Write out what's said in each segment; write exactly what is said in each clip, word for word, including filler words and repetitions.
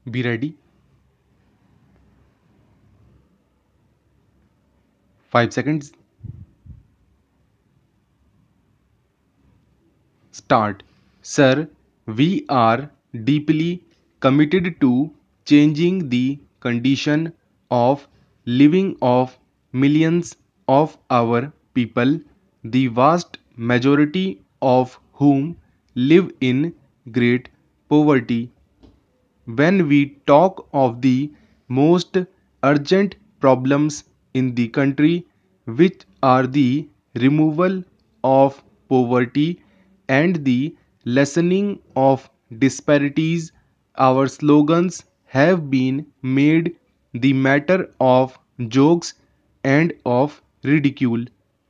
Be ready. five seconds. Start. Sir, we are deeply committed to changing the condition of living of millions of our people, the vast majority of whom live in great poverty. When we talk of the most urgent problems in the country, which are the removal of poverty and the lessening of disparities, our slogans have been made the matter of jokes and of ridicule.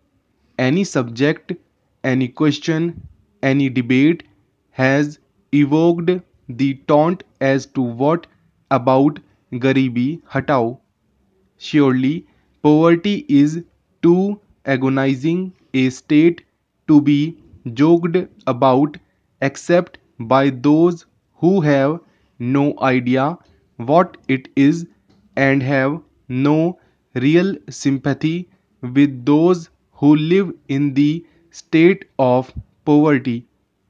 Any subject, any question, any debate has evoked the taunt as to what about Garibi Hatao. Surely, poverty is too agonizing a state to be joked about except by those who have no idea what it is and have no real sympathy with those who live in the state of poverty.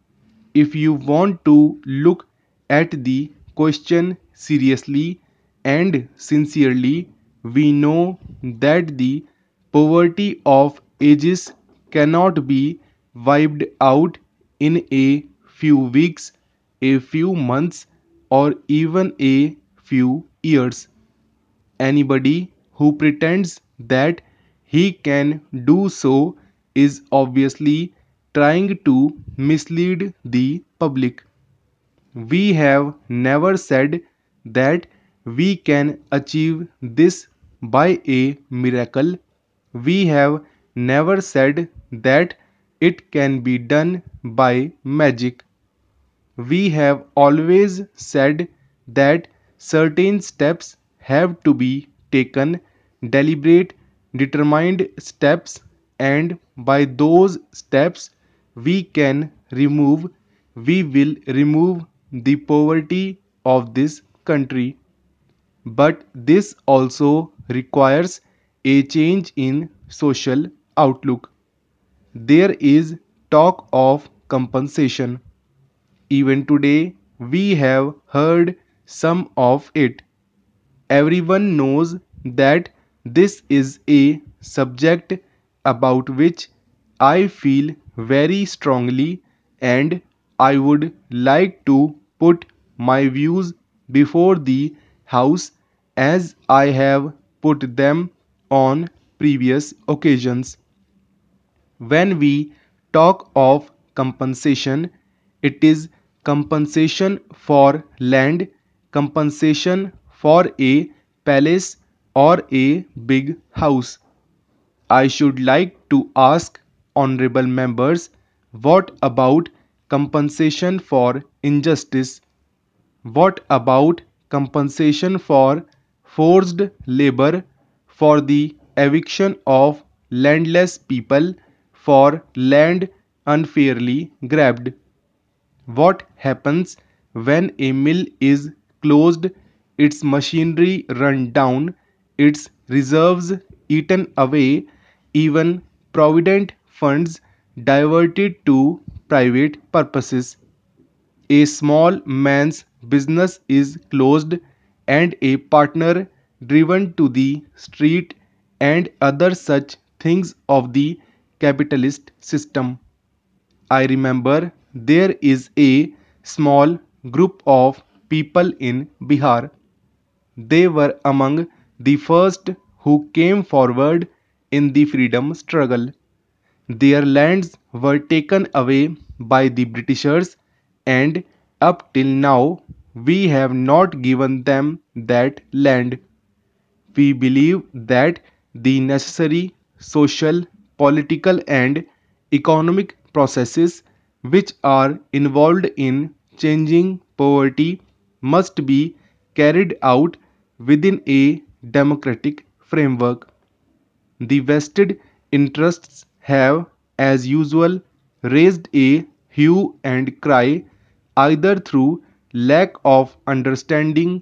If you want to look at the question seriously and sincerely, we know that the poverty of ages cannot be wiped out in a few weeks, a few months, or even a few years. Anybody who pretends that he can do so is obviously trying to mislead the public. We have never said that we can achieve this by a miracle. We have never said that it can be done by magic. We have always said that certain steps have to be taken, deliberate, determined steps, and by those steps we can remove, we will remove the poverty of this country. But this also requires a change in social outlook. There is talk of compensation. Even today, we have heard some of it. Everyone knows that this is a subject about which I feel very strongly, and I would like to put my views before the House as I have put them on previous occasions. When we talk of compensation, it is compensation for land, compensation for a palace or a big house. I should like to ask honorable members, what about compensation for injustice? What about compensation for forced labor, for the eviction of landless people, for land unfairly grabbed? What happens when a mill is closed, its machinery run down, its reserves eaten away, even provident funds diverted to private purposes? A small man's business is closed and a partner driven to the street, and other such things of the capitalist system. I remember there is a small group of people in Bihar. They were among the first who came forward in the freedom struggle. Their lands were taken away by the Britishers, and up till now we have not given them that land. We believe that the necessary social, political, and economic processes which are involved in changing poverty must be carried out within a democratic framework. The vested interests have, as usual, raised a hue and cry either through lack of understanding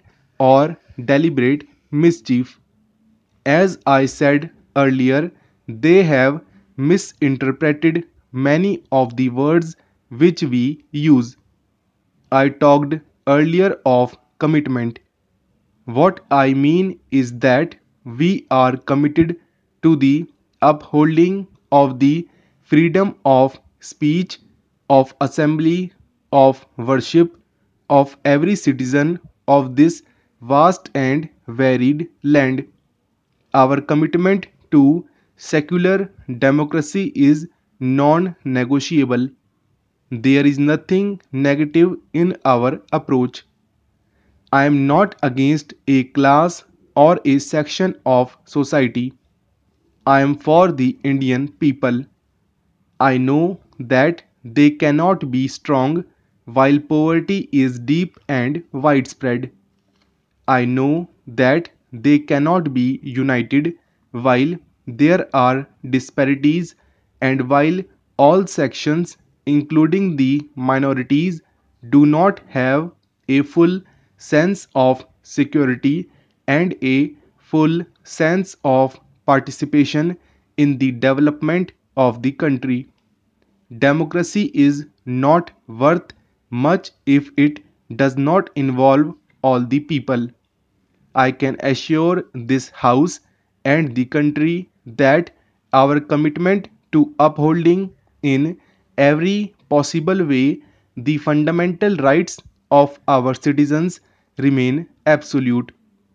or deliberate mischief. As I said earlier, they have misinterpreted many of the words which we use. I talked earlier of commitment. What I mean is that we are committed to the upholding of the freedom of speech, of assembly, of worship of every citizen of this vast and varied land. Our commitment to secular democracy is non negotiable. There is nothing negative in our approach. I am not against a class or a section of society. I am for the Indian people. I know that they cannot be strong while poverty is deep and widespread. I know that they cannot be united while there are disparities and while all sections, including the minorities, do not have a full sense of security and a full sense of participation in the development of the country. Democracy is not worth much if it does not involve all the people. I can assure this House and the country that our commitment to upholding in every possible way the fundamental rights of our citizens remain absolute.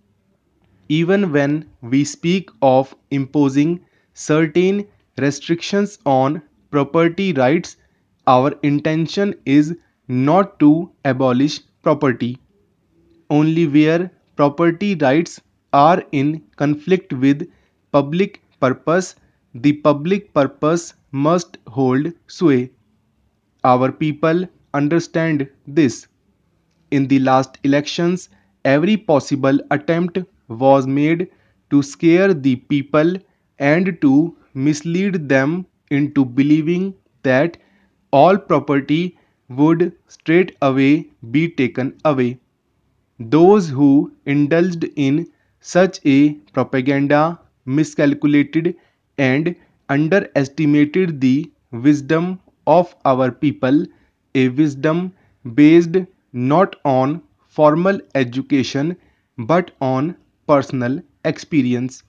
Even when we speak of imposing certain restrictions on property rights, our intention is not to abolish property. Only where property rights are in conflict with public purpose, the public purpose must hold sway. Our people understand this. In the last elections, every possible attempt was made to scare the people and to mislead them into believing that all property would straight away be taken away. Those who indulged in such a propaganda miscalculated and underestimated the wisdom of our people, a wisdom based not on formal education but on personal experience.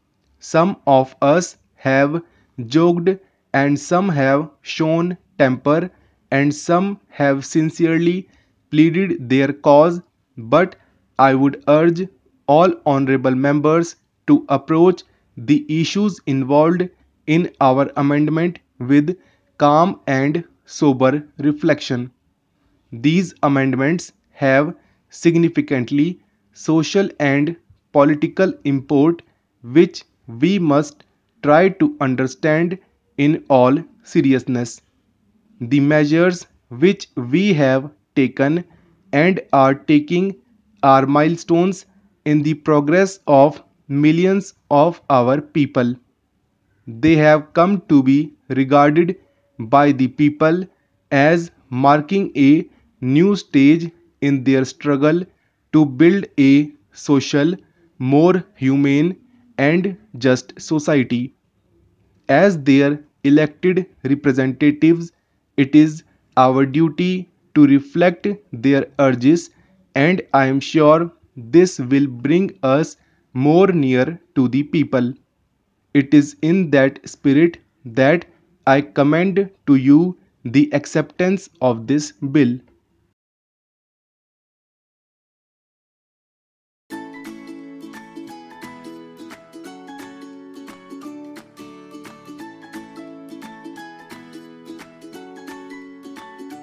Some of us have joked and some have shown temper and some have sincerely pleaded their cause, but I would urge all honorable members to approach the issues involved in our amendment with calm and sober reflection. These amendments have significantly social and political import which we must try to understand in all seriousness. The measures which we have taken and are taking are milestones in the progress of millions of our people. They have come to be regarded by the people as marking a new stage in their struggle to build a social, more humane and just society. As their elected representatives, it is our duty to reflect their urges, and I am sure this will bring us more near to the people. It is in that spirit that I commend to you the acceptance of this bill.